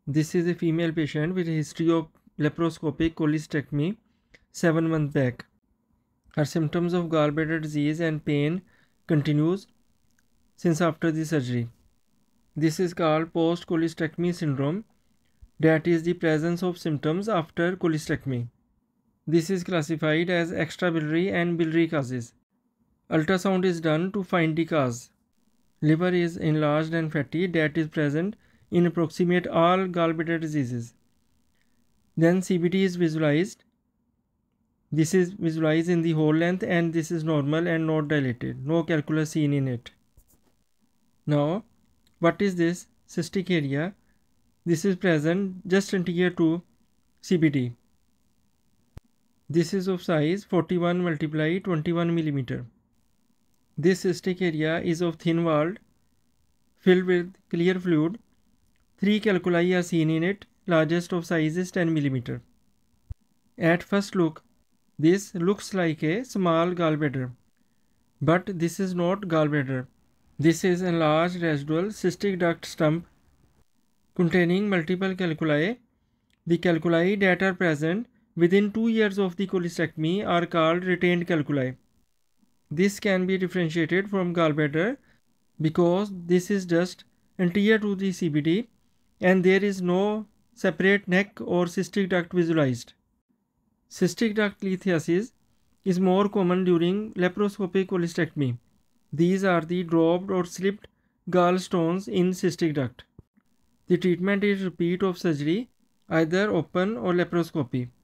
This is a female patient with a history of laparoscopic cholecystectomy 7 months back. Her symptoms of gallbladder disease and pain continues since after the surgery. This is called post-cholecystectomy syndrome, that is the presence of symptoms after cholecystectomy. This is classified as extrabiliary and biliary causes. Ultrasound is done to find the cause. Liver is enlarged and fatty, that is present in approximate all gallbladder diseases. Then CBD is visualized. This is visualized in the whole length and this is normal and not dilated. No calculus seen in it. Now, what is this cystic area? This is present just anterior to CBD. This is of size 41 multiply 21 millimeter. This cystic area is of thin walled, filled with clear fluid. 3 calculi are seen in it. Largest of size is 10 millimeter. At first look, this looks like a small gallbladder, but this is not gallbladder. This is enlarged residual cystic duct stump containing multiple calculi. The calculi that are present within 2 years of the cholecystectomy are called retained calculi. This can be differentiated from gallbladder because this is just anterior to the CBD and there is no separate neck or cystic duct visualized. Cystic duct lithiasis is more common during laparoscopic cholecystectomy. These are the dropped or slipped gallstones in cystic duct. The treatment is repeat of surgery, either open or laparoscopy.